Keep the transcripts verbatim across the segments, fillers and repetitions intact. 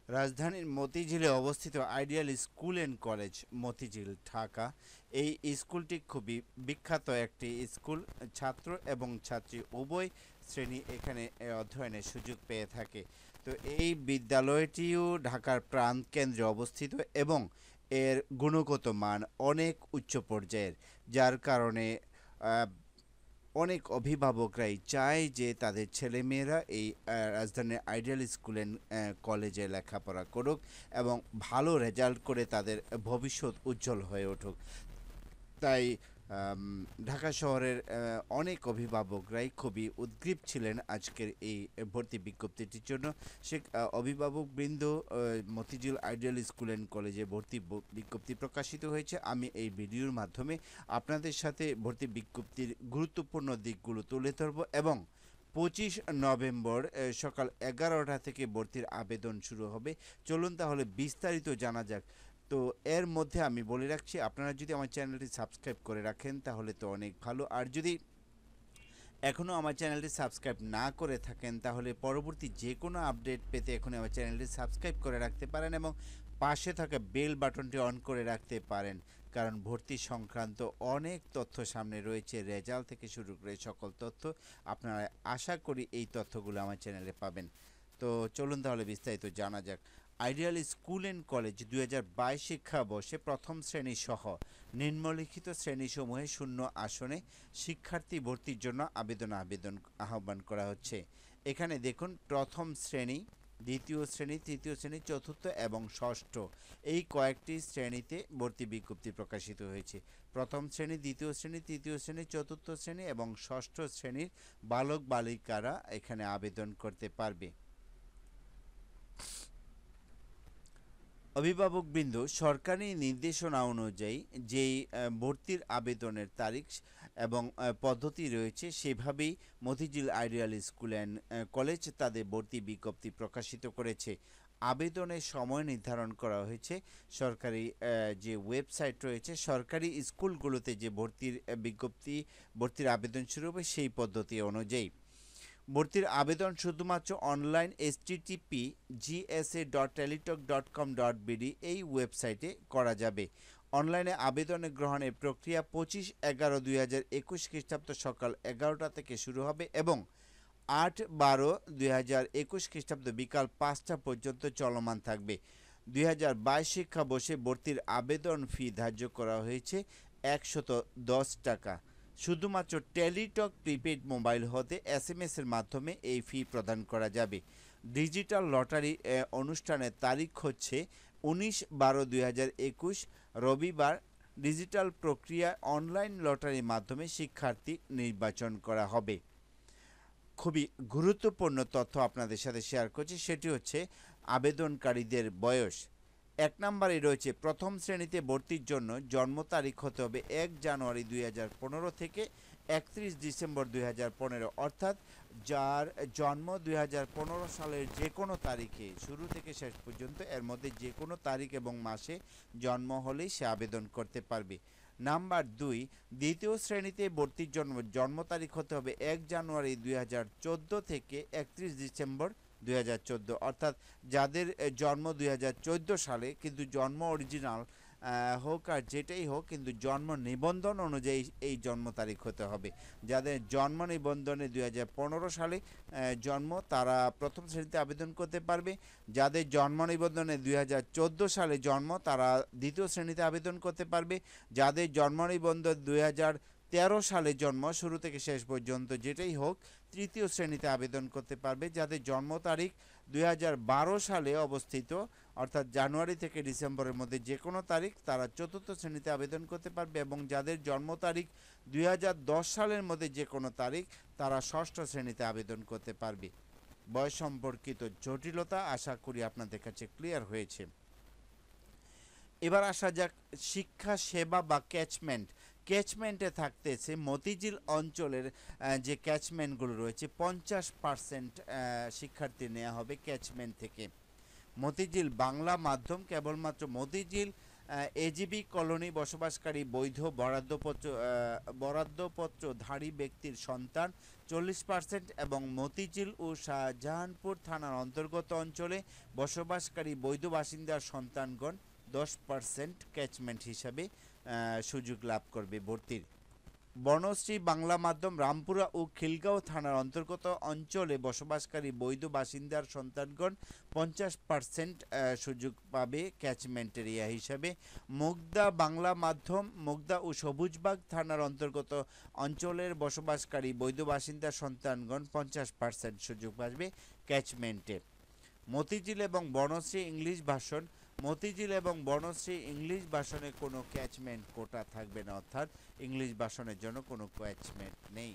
রাজধানীর মতিঝিলে অবস্থিত ideal school and college Motijheel Dhaka. এই স্কুলটি খুবই বিখ্যাত একটি স্কুল। ছাত্র এবং ছাত্রী উভয় শ্রেণী এখানে এ, অধ্যয়নের সুযোগ পেয়ে থাকে। তো এই বিদ্যালয়টিও ঢাকার প্রাণকেন্দ্রে অবস্থিত এবং এর গুণগত মান অনেক উচ্চ পর্যায়ের, যার কারণে আহ, অনেক অভিভাবকরাই চায় যে তাদের ছেলেমেয়েরা এই আহ, রাজধানীর আইডিয়াল স্কুল অ্যান্ড কলেজে লেখাপড়া করুক এবং ভালো রেজাল্ট করে তাদের ভবিষ্যৎ উজ্জ্বল হয়ে উঠুক। তাই আম, ঢাকা শহরের আহ, অনেক অভিভাবকরাই খুবই উদ্গ্রীব ছিলেন আজকের এই ভর্তি বিজ্ঞপ্তিটির জন্য। সে আহ, অভিভাবকবৃন্দ, আহ, মতিঝিল আইডিয়াল স্কুল অ্যান্ড কলেজে ভর্তি ব- বিজ্ঞপ্তি প্রকাশিত হয়েছে। আমি এই ভিডিওর মাধ্যমে আপনাদের সাথে ভর্তি বিজ্ঞপ্তির গুরুত্বপূর্ণ দিকগুলো তুলে ধরব এবং পঁচিশ নভেম্বর আহ, সকাল এগারোটা থেকে ভর্তির আবেদন শুরু হবে। চলুন তাহলে বিস্তারিত জানা যাক। তো এর মধ্যে আমি বলে রাখছি, আপনারা যদি আমার চ্যানেলটি সাবস্ক্রাইব করে রাখেন তাহলে তো অনেক ভালো। আর যদি এখনও আমার চ্যানেলটি সাবস্ক্রাইব না করে থাকেন তাহলে পরবর্তী যে কোনো আপডেট পেতে এখনই আমার চ্যানেলটি সাবস্ক্রাইব করে রাখতে পারেন এবং পাশে থাকা বেল বাটনটি অন করে রাখতে পারেন। কারণ ভর্তি সংক্রান্ত অনেক তথ্য সামনে রয়েছে, রেজাল্ট থেকে শুরু করে সকল তথ্য আপনারা আশা করি এই তথ্যগুলো আমার চ্যানেলে পাবেন। তো চলুন তাহলে বিস্তারিত জানা যাক। আইডিয়াল স্কুল অ্যান্ড কলেজ দুই হাজার বাইশ শিক্ষাবর্ষে প্রথম শ্রেণী সহ নিম্নলিখিত শ্রেণীসমূহে শূন্য আসনে শিক্ষার্থী ভর্তির জন্য আবেদন আবেদন আহ্বান করা হচ্ছে। এখানে দেখুন, প্রথম শ্রেণী, দ্বিতীয় শ্রেণী, তৃতীয় শ্রেণী, চতুর্থ এবং ষষ্ঠ, এই কয়েকটি শ্রেণীতে ভর্তি বিজ্ঞপ্তি প্রকাশিত হয়েছে। প্রথম শ্রেণী, দ্বিতীয় শ্রেণী, তৃতীয় শ্রেণী, চতুর্থ শ্রেণী এবং ষষ্ঠ শ্রেণীর বালক বালিকারা এখানে আবেদন করতে পারবে। অভিভাবকবৃন্দ, সরকারি নির্দেশনা অনুযায়ী যেই আহ, ভর্তির আবেদনের তারিখ এবং আহ, পদ্ধতি রয়েছে সেভাবেই Motijheel ideal school and college তাদের ভর্তি বিজ্ঞপ্তি প্রকাশিত করেছে। আবেদনের সময় নির্ধারণ করা হয়েছে সরকারি আহ, যে ওয়েবসাইট রয়েছে, সরকারি স্কুলগুলোতে যে ভর্তির আহ, বিজ্ঞপ্তি, ভর্তির আবেদন শুরু হবে সেই পদ্ধতি অনুযায়ী। ভর্তির আবেদন শুধুমাত্র online S T T P GSA dot Teletalk dot com dot BD এই ওয়েবসাইটে করা যাবে। অনলাইনে আবেদন গ্রহণের প্রক্রিয়া পঁচিশ এগারো দুই হাজার একুশ খ্রিস্টাব্দ সকাল এগারোটা থেকে শুরু হবে এবং আট বারো দুই হাজার একুশ খ্রিস্টাব্দ বিকাল পাঁচটা পর্যন্ত চলমান থাকবে। দুই হাজার বাইশ শিক্ষাবর্ষে ভর্তির আবেদন ফি ধার্য করা হয়েছে একশত দশ টাকা। শুধুমাত্র টেলিটক প্রিপেড মোবাইল হতে এস এম এস এর মাধ্যমে এই ফি প্রদান করা যাবে। ডিজিটাল লটারি আহ, অনুষ্ঠানের তারিখ হচ্ছে উনিশ বারো দুই হাজার একুশ রবিবার। ডিজিটাল প্রক্রিয়া অনলাইন লটারির মাধ্যমে শিক্ষার্থী নির্বাচন করা হবে। খুবই গুরুত্বপূর্ণ তথ্য আপনাদের সাথে শেয়ার করছি, সেটি হচ্ছে আবেদনকারীদের বয়স। এক নম্বরে রয়েছে, প্রথম শ্রেণীতে ভর্তির জন্য জন্ম তারিখ হতে হবে এক জানুয়ারি দুই হাজার পনেরো থেকে একত্রিশ ডিসেম্বর দুই হাজার পনেরো, অর্থাৎ যার জন্ম দুই হাজার পনেরো সালের যে কোনো তারিখে, শুরু থেকে শেষ পর্যন্ত এর মধ্যে যে কোনো তারিখ এবং মাসে জন্ম হলেই সে আবেদন করতে পারবে। নাম্বার দুই, দ্বিতীয় শ্রেণীতে ভর্তির জন্য জন্ম তারিখ হতে হবে এক জানুয়ারি দুই হাজার চোদ্দো থেকে একত্রিশ ডিসেম্বর দুই হাজার চোদ্দো, অর্থাৎ যাদের এ, জন্ম দুই হাজার চোদ্দো সালে কিন্তু জন্ম অরিজিনাল হোক আর যেটাই হোক, কিন্তু জন্ম নিবন্ধন অনুযায়ী এই জন্ম তারিখ হতে হবে। যাদের জন্ম নিবন্ধনে দুই হাজার পনেরো সালে আহ, জন্ম, তারা প্রথম শ্রেণীতে আবেদন করতে পারবে। যাদের জন্ম নিবন্ধনে দুই হাজার চোদ্দো সালে জন্ম, তারা দ্বিতীয় শ্রেণীতে আবেদন করতে পারবে। যাদের জন্ম নিবন্ধন দুই হাজার তেরো সালে জন্ম, শুরু থেকে শেষ পর্যন্ত যেটাই হোক, তৃতীয় শ্রেণীতে আবেদন করতে পারবে। যাদের জন্ম তারিখ দুই হাজার বারো সালে অবস্থিত, অর্থাৎ জানুয়ারি থেকে ডিসেম্বরের মধ্যে যে কোনো তারিখ, তারা চতুর্থ শ্রেণীতে আবেদন করতে পারবে এবং যাদের জন্ম তারিখ দুই হাজার দশ সালের মধ্যে যে কোনো তারিখ, তারা ষষ্ঠ শ্রেণীতে আবেদন করতে পারবে। বয়স সম্পর্কিত জটিলতা আশা করি আপনাদের কাছে ক্লিয়ার হয়েছে। এবার আসা যাক শিক্ষা সেবা বা ক্যাচমেন্ট। ক্যাচমেন্টে থাকতেছে মতিঝিল অঞ্চলের আহ, যে ক্যাচমেন্টগুলো রয়েছে, পঞ্চাশ পার্সেন্ট শিক্ষার্থী নেওয়া হবে ক্যাচমেন্ট থেকে। মতিঝিল বাংলা মাধ্যম, কেবলমাত্র মতিঝিল এজিবি কলোনি বসবাসকারী বৈধ বরাদ্দপত্র বরাদ্দপত্রধারী ব্যক্তির সন্তান চল্লিশ পার্সেন্ট এবং মতিঝিল ও শাহজাহানপুর থানার অন্তর্গত অঞ্চলে বসবাসকারী বৈধ বাসিন্দার সন্তানগণ দশ পার্সেন্ট ক্যাচমেন্ট হিসাবে সুযোগ লাভ করবে ভর্তির। বনশ্রী বাংলা মাধ্যম রামপুরা ও খিলগাঁও থানার অন্তর্গত অঞ্চলে বসবাসকারী বৈধ বাসিন্দার সন্তানগণ পঞ্চাশ পার্সেন্ট সুযোগ পাবে ক্যাচমেন্ট এরিয়া হিসাবে। মুগদা বাংলা মাধ্যম মুগদা ও সবুজবাগ থানার অন্তর্গত অঞ্চলের বসবাসকারী বৈধ বাসিন্দার সন্তানগণ পঞ্চাশ পার্সেন্ট সুযোগ পাবে ক্যাচমেন্টে। মতিঝিল এবং বনশ্রী ইংলিশ ভাষণ মতিঝিল এবং বনশ্রী ইংলিশ ভাষণে কোনো ক্যাচমেন্ট কোটা থাকবে না, অর্থাৎ ইংলিশ ভাষণের জন্য কোনো ক্যাচমেন্ট নেই।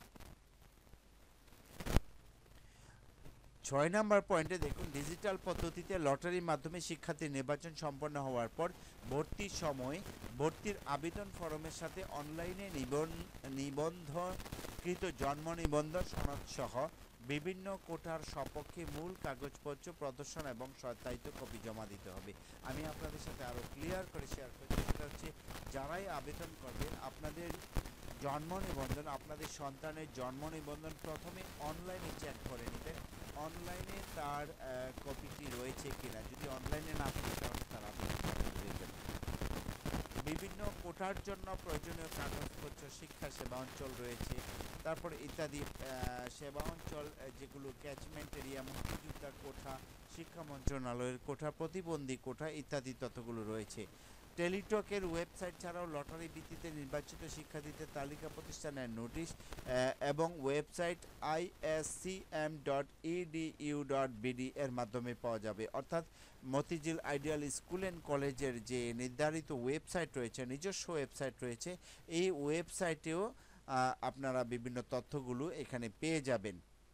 ছয় নম্বর পয়েন্টে দেখুন, ডিজিটাল পদ্ধতিতে লটারির মাধ্যমে শিক্ষার্থী নির্বাচন সম্পন্ন হওয়ার পর ভর্তির সময় ভর্তির আবেদন ফরমের সাথে অনলাইনে নিবন্ধকৃত জন্ম নিবন্ধন সনদ সহ বিভিন্ন কোটার সপক্ষে মূল কাগজপত্র প্রদর্শন এবং সত্যায়িত কপি জমা দিতে হবে। আমি আপনাদের সাথে আরও ক্লিয়ার করে শেয়ার করছি, সেটা হচ্ছে যারাই আবেদন করবেন আপনাদের জন্ম নিবন্ধন আপনাদের সন্তানের জন্ম নিবন্ধন প্রথমে অনলাইনে চেক করে নেবেন, অনলাইনে তার কপিটি রয়েছে কিনা। যদি অনলাইনে না থাকে তাহলে তার আবেদন দেবেন। বিভিন্ন কোটার জন্য প্রয়োজনীয় কাগজপত্র শিক্ষা সেবা অঞ্চল রয়েছে, তারপর ইত্যাদি সেবা অঞ্চল যেগুলো ক্যাচমেন্ট এরিয়া, মুক্তিযোদ্ধা কোঠা, শিক্ষা মন্ত্রণালয়ের কোঠা, প্রতিবন্ধী কোঠা ইত্যাদি তথ্যগুলো রয়েছে। টেলিটকের ওয়েবসাইট ছাড়াও লটারি ভিত্তিতে নির্বাচিত শিক্ষার্থীদের তালিকা প্রতিষ্ঠানের নোটিশ এবং website I S C M dot E D U dot B D এর মাধ্যমে পাওয়া যাবে। অর্থাৎ মতিঝিল আইডিয়াল স্কুল অ্যান্ড কলেজের যে নির্ধারিত ওয়েবসাইট রয়েছে, নিজস্ব ওয়েবসাইট রয়েছে, এই ওয়েবসাইটেও আপনারা বিভিন্ন তথ্যগুলো এখানে পেয়ে যাবেন।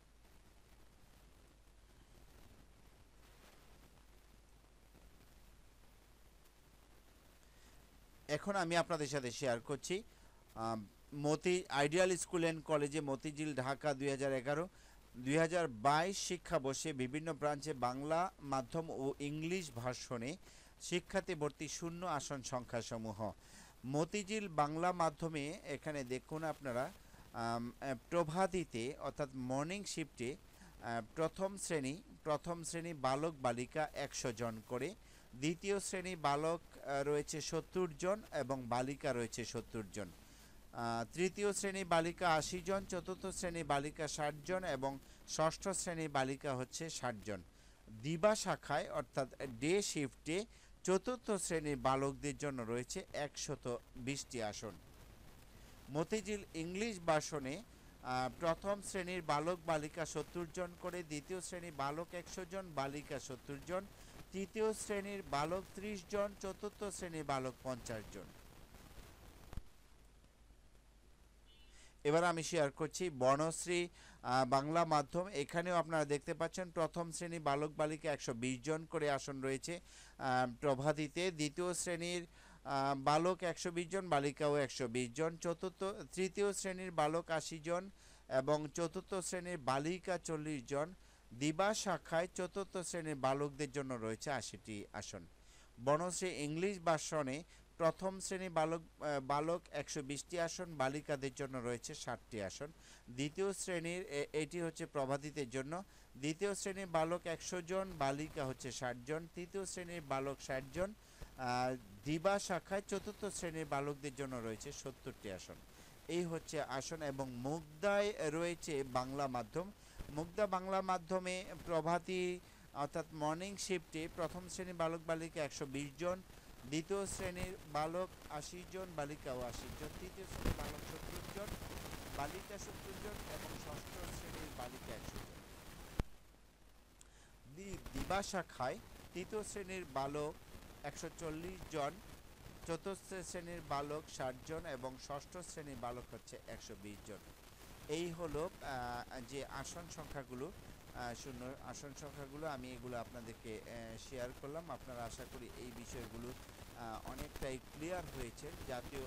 এখন আমি আপনাদের সাথে শেয়ার করছি মতি আইডিয়াল স্কুল অ্যান্ড কলেজে মতিঝিল ঢাকা দুই হাজার এগারো দুই হাজার বাইশ শিক্ষাবর্ষে বিভিন্ন ব্রাঞ্চে বাংলা মাধ্যম ও ইংলিশ ভাষণে শিক্ষার্থী ভর্তি শূন্য আসন সংখ্যাসমূহ। মতিঝিল বাংলা মাধ্যমে এখানে দেখুন আপনারা প্রভাতিতে অর্থাৎ মর্নিং শিফটে প্রথম শ্রেণী প্রথম শ্রেণী বালক বালিকা একশো জন করে, দ্বিতীয় শ্রেণী বালক রয়েছে সত্তর জন এবং বালিকা রয়েছে সত্তর জন, তৃতীয় শ্রেণী বালিকা আশি জন, চতুর্থ শ্রেণী বালিকা ষাট জন এবং ষষ্ঠ শ্রেণী বালিকা হচ্ছে ষাট জন। দিবা শাখায় অর্থাৎ ডে শিফটে চতুর্থ শ্রেণীর বালকদের জন্য রয়েছে একশত বিশটি আসন। মতিঝিল ইংলিশ ভাষণে প্রথম শ্রেণীর বালক বালিকা সত্তর জন করে, দ্বিতীয় শ্রেণী বালক একশো জন, বালিকা সত্তর জন, তৃতীয় শ্রেণীর বালক ত্রিশ জন, চতুর্থ শ্রেণীর বালক পঞ্চাশ জন। এবার আমি শেয়ার করছি বনশ্রী বাংলা মাধ্যম। এখানেও আপনারা দেখতে পাচ্ছেন প্রথম শ্রেণী বালক বালিকা একশো বিশ জন করে আসন রয়েছে প্রভাতিতে, দ্বিতীয় শ্রেণীর বালক একশো বিশ জন, বালিকাও একশো বিশ জন, চতুর্থ তৃতীয় শ্রেণীর বালক আশি জন এবং চতুর্থ শ্রেণীর বালিকা চল্লিশ জন। দিবা শাখায় চতুর্থ শ্রেণীর বালকদের জন্য রয়েছে আশিটি আসন। বনশ্রী ইংলিশ ভাষণে প্রথম শ্রেণী বালক বালক একশো বিশটি আসন, বালিকাদের জন্য রয়েছে ষাটটি আসন। দ্বিতীয় শ্রেণীর এটি হচ্ছে প্রভাতিতের জন্য, দ্বিতীয় শ্রেণীর বালক একশো জন, বালিকা হচ্ছে ষাট জন, তৃতীয় শ্রেণীর বালক ষাট জন। দিবা শাখায় চতুর্থ শ্রেণীর বালকদের জন্য রয়েছে সত্তরটি আসন। এই হচ্ছে আসন। এবং মুগদায় রয়েছে বাংলা মাধ্যম। মুগদা বাংলা মাধ্যমে প্রভাতী অর্থাৎ মর্নিং শিফটে প্রথম শ্রেণীর বালক বালিকা একশো বিশ জন, দ্বিতীয় শ্রেণীর বালক আশি জন, বালিকাও আশি জন, তৃতীয় শ্রেণীর বালক সত্তর জন, বালিকা সত্তর জন এবং ষষ্ঠ শ্রেণীর বালিকা একশো জন। দিবা শাখায় তৃতীয় শ্রেণীর বালক একশো চল্লিশ জন, চতুর্থ শ্রেণীর বালক ষাট জন এবং ষষ্ঠ শ্রেণীর বালক হচ্ছে একশো বিশ জন। এই হলো যে আসন সংখ্যাগুলো, শূন্য আসন সংখ্যাগুলো আমি এগুলো আপনাদেরকে শেয়ার করলাম। আপনারা আশা করি এই বিষয়গুলো অনেকটাই ক্লিয়ার হয়েছে। জাতীয়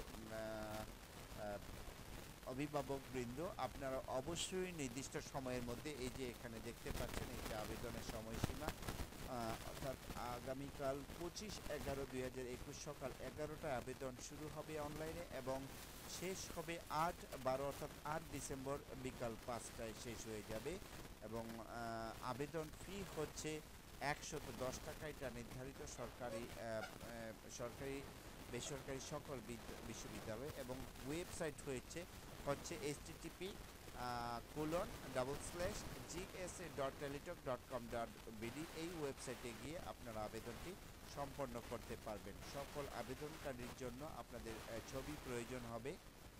অভিভাবকবৃন্দ আপনারা অবশ্যই নির্দিষ্ট সময়ের মধ্যে এই যে এখানে দেখতে পাচ্ছেন এই যে আবেদনের সময়সীমা অর্থাৎ আগামী আগামীকাল পঁচিশ এগারো দুই হাজার একুশ সকাল এগারোটায় আবেদন শুরু হবে অনলাইনে এবং শেষ হবে আট বারো অর্থাৎ আট ডিসেম্বর বিকাল পাঁচটায় শেষ হয়ে যাবে এবং আবেদন ফি হচ্ছে একশত দশ টাকা। এটা নির্ধারিত সরকারি সরকারি বেসরকারি সকল বিশ্ববিদ্যালয় এবং ওয়েবসাইট হয়েছে হচ্ছে H T T P colon double slash GSA dot Teletalk dot com dot BD. এই ওয়েবসাইটে গিয়ে আপনারা আবেদনটি সম্পন্ন করতে পারবেন। সকল আবেদনকারীর জন্য আপনাদের ছবি প্রয়োজন হবে,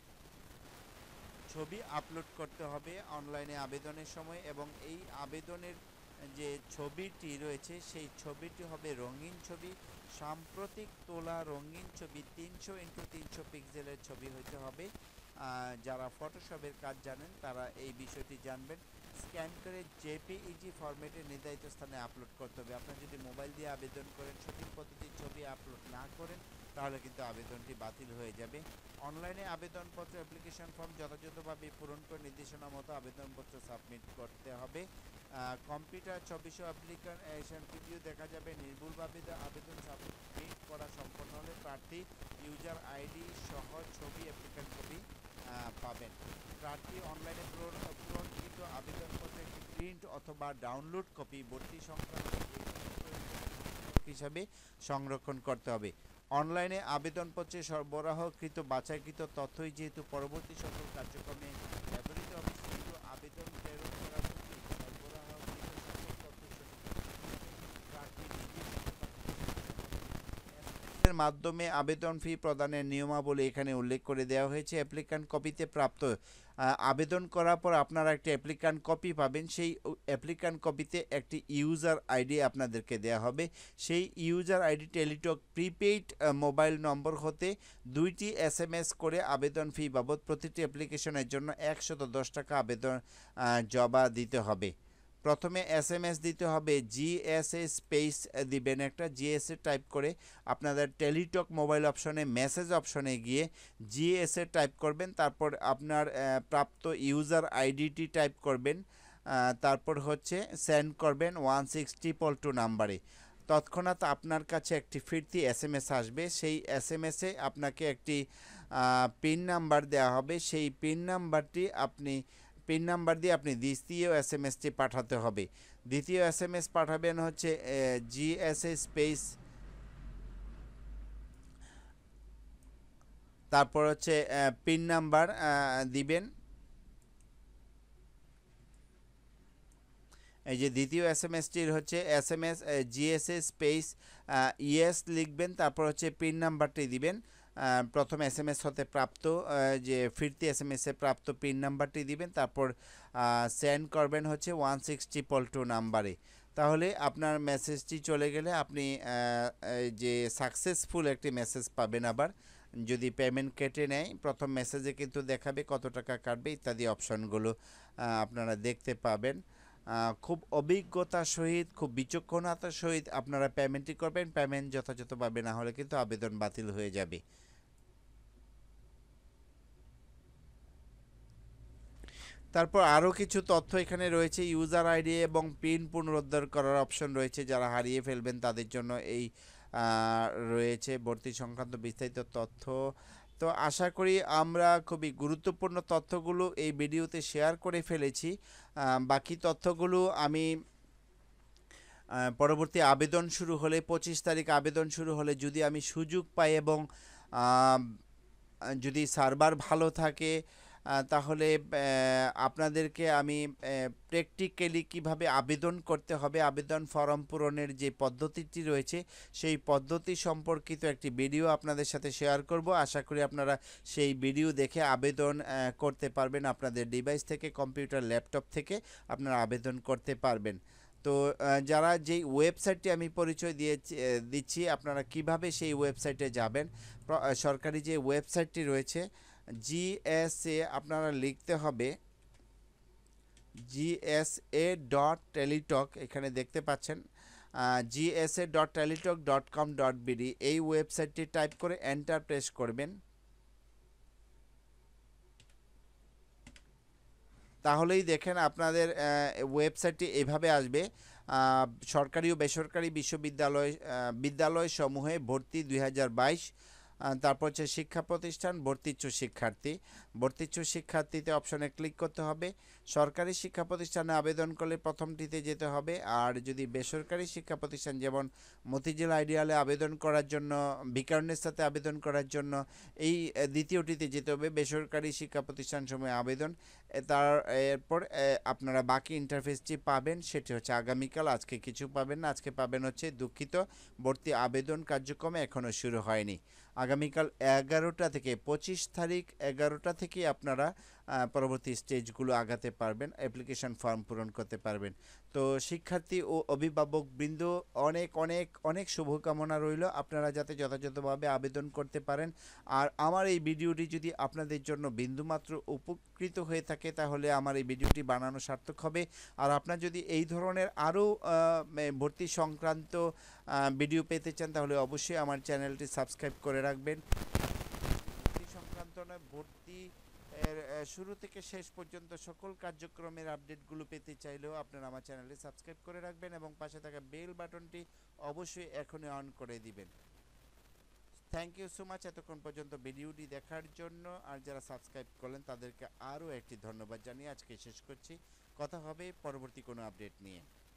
ছবি আপলোড করতে হবে অনলাইনে আবেদনের সময় এবং এই আবেদনের যে ছবিটি রয়েছে সেই ছবিটি হবে রঙিন ছবি, সাম্প্রতিক তোলা রঙিন ছবি, তিনশো ইন্টু তিনশো পিক্সেলের ছবি হতে হবে। যারা ফটোশপের কাজ জানেন তারা এই বিষয়টি জানবেন। স্ক্যান করে জেপিইজি ফরম্যাটে নির্ধারিত স্থানে আপলোড করতে হবে। আপনারা যদি মোবাইল দিয়ে আবেদন করেন, সঠিক পদ্ধতির ছবি আপলোড না করেন তাহলে কিন্তু আবেদনটি বাতিল হয়ে যাবে। অনলাইনে আবেদনপত্র অ্যাপ্লিকেশন ফর্ম যথাযথভাবে পূরণ করে নির্দেশনা মতো আবেদনপত্র সাবমিট করতে হবে। কম্পিউটার ছবিসহ অ্যাপ্লিকেশন ভিডিও দেখা যাবে। নির্ভুলভাবে আবেদন সাবমিট করা সম্পন্ন হলে প্রার্থী ইউজার আইডি সহ ছবি অ্যাপ্লিকেশন কপি পাবেন। প্রার্থী অনলাইনে পূরণকৃত আবেদনপত্রের একটি প্রিন্ট অথবা ডাউনলোড কপি ভর্তি সংক্রান্ত হিসাবে সংরক্ষণ করতে হবে। অনলাইনে আবেদনপত্রে সরবরাহকৃত বাছাইকৃত তথ্যই যেহেতু পরবর্তী সকল কার্যক্রমে ব্যবহৃত হবে সেহেতু আবেদন প্রেরণ করার প্রতি সরবরাহকৃত সকল তথ্য এর মাধ্যমে আবেদন ফি প্রদানের নিয়মাবলী এখানে উল্লেখ করে দেওয়া হয়েছে। অ্যাপ্লিক্যান্ট কপিতে প্রাপ্ত আবেদন করার পর আপনারা একটি অ্যাপ্লিক্যান্ট কপি পাবেন। সেই অ্যাপ্লিক্যান্ট কপিতে একটি ইউজার আইডি আপনাদেরকে দেওয়া হবে। সেই user ID Teletalk prepaid mobile number হতে দুইটি এস এম এস করে আবেদন ফি বাবদ প্রতিটি অ্যাপ্লিকেশনের জন্য একশত দশ টাকা আবেদন জমা দিতে হবে। প্রথমে এস এম এস দিতে হবে, জিএসএ স্পেস দিবেন একটা, জিএসএ টাইপ করে আপনাদের টেলিটক মোবাইল অপশনে মেসেজ অপশনে গিয়ে জিএসএ টাইপ করবেন। তারপর আপনার প্রাপ্ত ইউজার আইডিটি টাইপ করবেন, তারপর হচ্ছে সেন্ড করবেন ওয়ান সিক্স ট্রিপল টু নাম্বারে। তৎক্ষণাৎ আপনার কাছে একটি ফিরতি এস এম এস আসবে। সেই এস এম এসে আপনাকে একটি পিন নাম্বার দেওয়া হবে। সেই পিন নাম্বারটি আপনি পিন নাম্বার দিয়ে আপনি দ্বিতীয় এস এম এসটি পাঠাতে হবে। দ্বিতীয় এস এম এস পাঠাবেন হচ্ছে জিএসএ স্পেস, তারপর হচ্ছে পিন নাম্বার দিবেন। এই যে দ্বিতীয় এস এম এসটির হচ্ছে S M S GSA space yes লিখবেন, তারপর হচ্ছে পিন নাম্বারটি দিবেন। প্রথম এস এম এস হতে প্রাপ্ত যে ফিরতি এস এম এসে প্রাপ্ত পিন নাম্বারটি দিবেন, তারপর সেন্ড করবেন হচ্ছে ওয়ান সিক্স ট্রিপল টু নাম্বারে। তাহলে আপনার মেসেজটি চলে গেলে আপনি যে সাকসেসফুল একটি মেসেজ পাবেন। আবার যদি পেমেন্ট কেটে নেয় প্রথম মেসেজে কিন্তু দেখাবে কত টাকা কাটবে ইত্যাদি অপশনগুলো আপনারা দেখতে পাবেন। খুব অভিজ্ঞতার সহিত খুব বিচক্ষণতার সহিত আপনারা পেমেন্টটি করবেন। পেমেন্ট যথাযথভাবে না হলে কিন্তু আবেদন বাতিল হয়ে যাবে। তারপর আরও কিছু তথ্য এখানে রয়েছে। ইউজার আইডি এবং পিন পুনরুদ্ধার করার অপশন রয়েছে। যারা হারিয়ে ফেলবেন তাদের জন্য এই রয়েছে ভর্তি সংক্রান্ত বিস্তারিত তথ্য। তো আশা করি আমরা খুবই গুরুত্বপূর্ণ তথ্যগুলো এই ভিডিওতে শেয়ার করে ফেলেছি। বাকি তথ্যগুলো আমি পরবর্তী আবেদন শুরু হলে পঁচিশ তারিখ আবেদন শুরু হলে যদি আমি সুযোগ পাই এবং যদি সার্ভার ভালো থাকে তাহলে আপনাদেরকে আমি প্র্যাকটিক্যালি কিভাবে আবেদন করতে হবে, আবেদন ফর্ম পূরণের যে পদ্ধতিটি রয়েছে সেই পদ্ধতি সম্পর্কিত একটি ভিডিও আপনাদের সাথে শেয়ার করব। আশা করি আপনারা সেই ভিডিও দেখে আবেদন করতে পারবেন। আপনাদের ডিভাইস থেকে, কম্পিউটার, ল্যাপটপ থেকে আপনারা আবেদন করতে পারবেন। তো যারা যেই ওয়েবসাইটটি আমি পরিচয় দিয়েছি দিচ্ছি আপনারা কিভাবে সেই ওয়েবসাইটে যাবেন, সরকারি যে ওয়েবসাইটটি রয়েছে জিএসএ আপনারা লিখতে হবে জিএসএ ডট টেলিটক, এখানে দেখতে পাচ্ছেন GSA dot Teletalk dot com dot BD. এই ওয়েবসাইটটি টাইপ করে এন্টার প্রেস করবেন। তাহলেই দেখেন আপনাদের ওয়েবসাইটটি এভাবে আসবে। আহ, সরকারি ও বেসরকারি বিশ্ববিদ্যালয় আহ, বিদ্যালয় সমূহে ভর্তি দুই হাজার বাইশ। তারপর হচ্ছে শিক্ষা প্রতিষ্ঠান ভর্তিচ্ছু শিক্ষার্থী। ভর্তিচ্ছু শিক্ষার্থীতে অপশনে ক্লিক করতে হবে। সরকারি শিক্ষা প্রতিষ্ঠানে আবেদন করলে প্রথমটিতে যেতে হবে, আর যদি বেসরকারি শিক্ষা প্রতিষ্ঠান যেমন মতিঝিল আইডিয়ালে আবেদন করার জন্য, বিকারুননিসাতে আবেদন করার জন্য এই আহ, দ্বিতীয়টিতে যেতে হবে, বেসরকারি শিক্ষা প্রতিষ্ঠান সময় আবেদন। এ, তার এরপর এ, আপনারা বাকি ইন্টারফেসটি পাবেন, সেটি হচ্ছে আগামীকাল। আজকে কিছু পাবেন না, আজকে পাবেন হচ্ছে দুঃখিত, ভর্তি আবেদন কার্যক্রম এখনও শুরু হয়নি। আগামীকাল এগারোটা থেকে পঁচিশ তারিখ এগারোটা থেকে আপনারা আহ, পরবর্তী স্টেজগুলো আগাতে পারবেন, অ্যাপ্লিকেশন ফর্ম পূরণ করতে পারবেন। তো শিক্ষার্থী ও অভিভাবক বৃন্দ, অনেক অনেক অনেক শুভকামনা রইল, আপনারা যাতে যথাযথভাবে আবেদন করতে পারেন। আর আমার এই ভিডিওটি যদি আপনাদের জন্য বিন্দুমাত্র উপকৃত হয়ে থাকে তাহলে আমার এই ভিডিওটি বানানো সার্থক হবে। আর আপনার যদি এই ধরনের আরও ভর্তি সংক্রান্ত আহ, ভিডিও পেতে চান তাহলে অবশ্যই আমার চ্যানেলটি সাবস্ক্রাইব করে রাখবেন। ভর্তি সংক্রান্ত নয়, ভর্তি এর আহ, শুরু থেকে শেষ পর্যন্ত সকল কার্যক্রমের আপডেটগুলো পেতে চাইলেও আপনারা আমার চ্যানেলটি সাবস্ক্রাইব করে রাখবেন এবং পাশে থাকা বেল বাটনটি অবশ্যই এখনই অন করে দিবেন। থ্যাংক ইউ সো মাচ এতক্ষণ পর্যন্ত ভিডিওটি দেখার জন্য। আর যারা সাবস্ক্রাইব করলেন তাদেরকে আরও একটি ধন্যবাদ জানিয়ে আজকে শেষ করছি। কথা হবে পরবর্তী কোনো আপডেট নিয়ে।